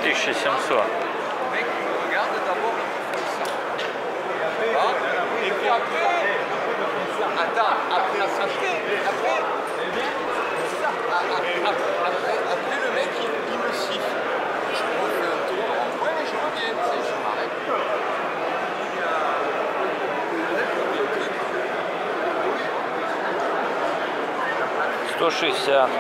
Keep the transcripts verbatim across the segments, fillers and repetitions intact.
тысяча семьсот. сто шестьдесят.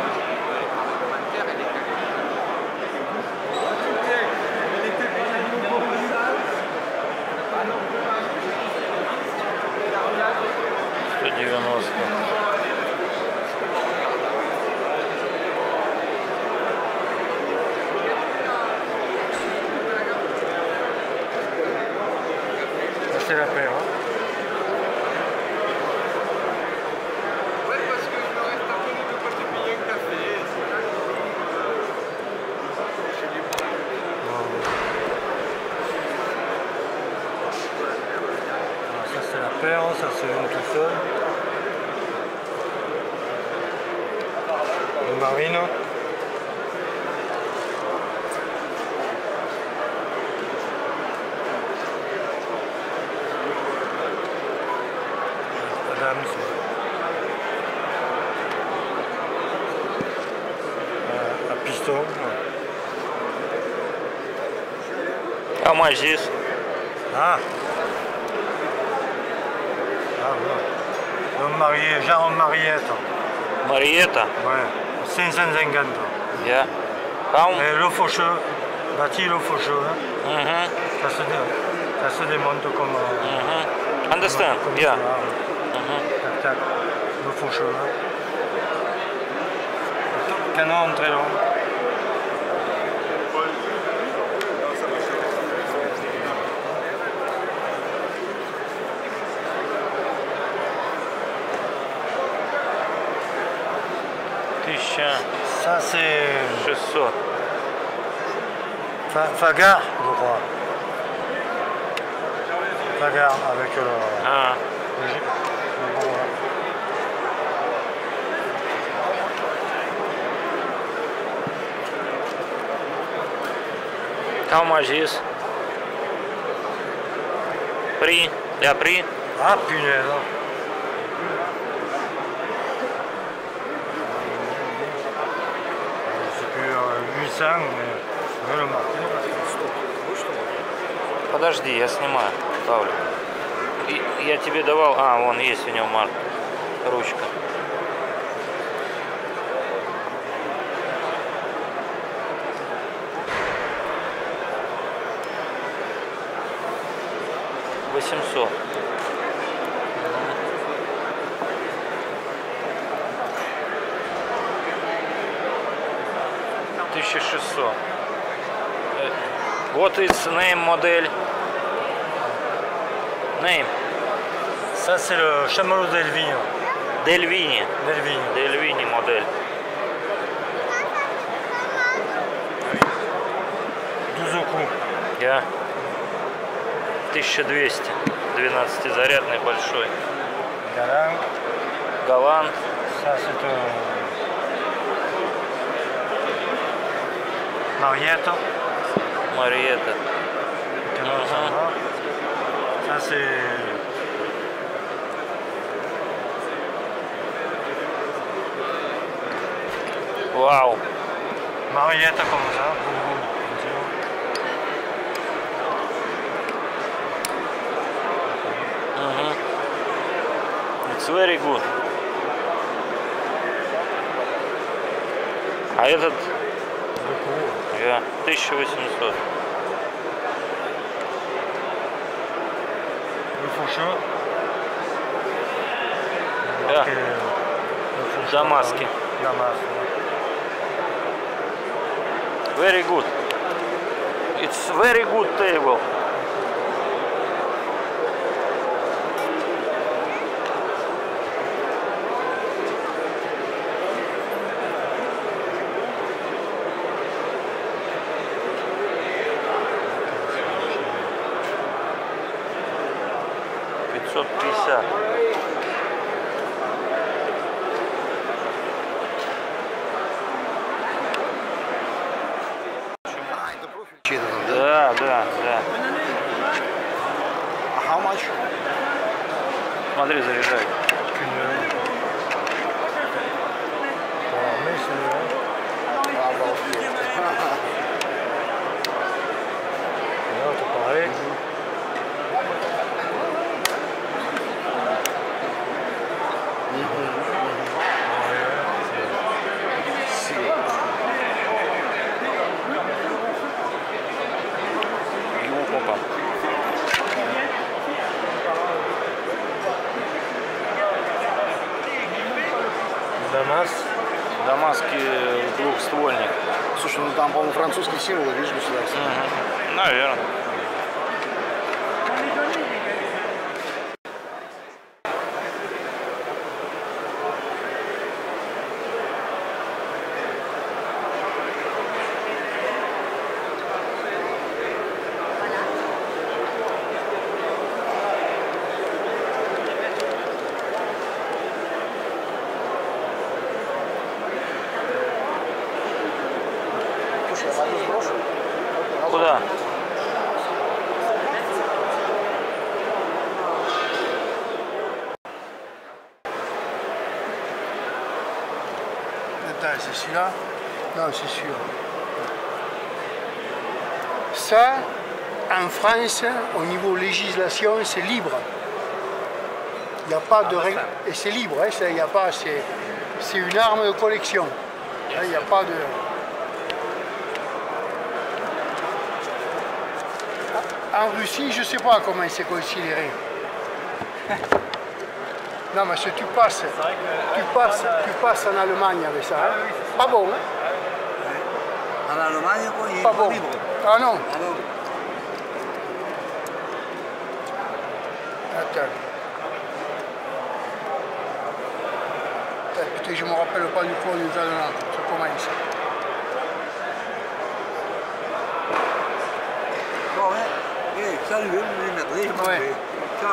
сто девяносто. C'est la paire. Hein. Ouais, parce que je reste un peu de pas te payer un café. Alors, ça c'est la paire, ça c'est une tout seul. Le marine. Adams. Euh, à piston. How much this? Ah. Ah bon. L'homme marié, genre Mariette. Marietta? Ouais. cinq cent cinquante. Yeah. How? Et le faucheux, bâti le faucheux, hein. Mm-hmm. ça, se, dé- ça se démonte comme... euh, Mm-hmm. Understand? comme Yeah. ça, Mm-hmm. tac, tac, le faucheux. Hein. Canon très long. тысяча Ça c'est шестьсот. Fa- Fagar, je crois. Fagar avec le... Ah. le G- le gros, là. How much this? Prix? Yeah, prix? Ah punaise. C'est plus euh, huit cents, mais mais le marqué. Подожди, я снимаю, ставлю. И, я тебе давал... А, вон есть у него марк. Ручка. восемьсот. тысяча шестьсот. What is name модель? Name? Ça c'est le chamallow d'Elvigno. Дельвини. D'Elvigno. Дельвини модель. douze coups. Я. тысяча двести. двенадцатизарядный большой. Galant. Голланд. Ça c'est un... Mariette. Мариетта. Canon, ça Mhm. va. Ça c'est... Вау. Mariette comme ça. Boum, boum. Мгм. It's very good. А этот я тысяча восемьсот. Le faucheux. Да. Marqué, le faucheux. Дамаски. Damas. Very good. It's very good table. пятьсот пятьдесят. Смотри, заряжай. Опа. Дамас. Дамасский двухствольник. Слушай, ну там, по-моему, французские символы, видишь, государство. Угу. Наверное. Слушай, я пойду сброшу. Куда? Attends, c'est celui-là? Non, c'est sûr. Ça, en France, au niveau législation, c'est libre. Il n'y a pas de règle. Et c'est libre, hein, il n'y a pas. C'est une arme de collection. Il n'y a pas de. En Russie, je ne sais pas comment c'est considéré. Non, mais si tu passes, tu passes, tu passes en Allemagne avec ça, hein? Pas bon, hein? En Allemagne, quoi, il est Pas bon. libre. Ah non. Ah non. Attends. Attends, putain, je ne me rappelle pas du point du talent. Ça commence. Bon, hein. Eh, salut, les maîtres, je m'en Ouais. vais. Ciao.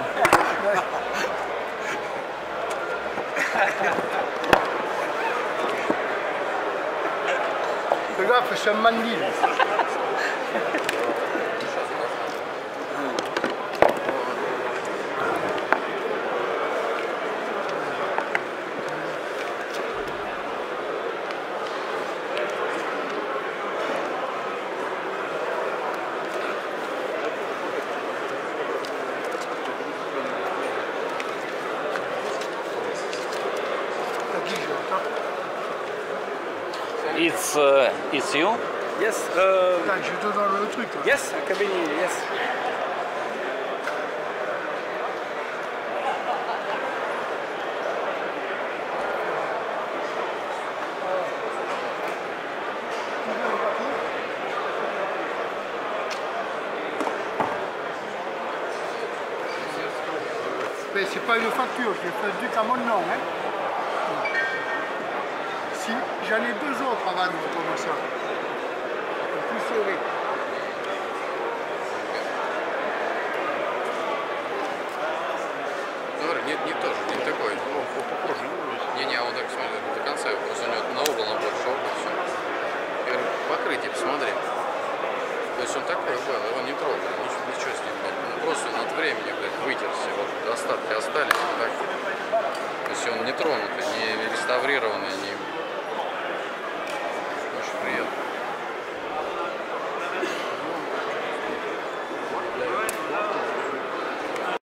Le gars fait un mandil. It's, uh, it's you? Yes, uh, Attends, je te donne le truc. Là. yes, Kabini, yes. Mais c'est pas une facture, j'ai fait un truc à mon nom. Hein. Si, j'en ai deux autres à vendre comme ça. Plus serré. Говорю, нет, не тоже, не такой. Ну, похоже. Не-не, а он так смотри, до конца, просто у него на угол набор шел, и все. Я говорю, покрытие, посмотри. То есть он такой был, его не трогали, ничего, ничего с ним. Он просто от времени, блядь, вытерся, вот остатки остались, вот так. То есть он не тронутый, не реставрированный, не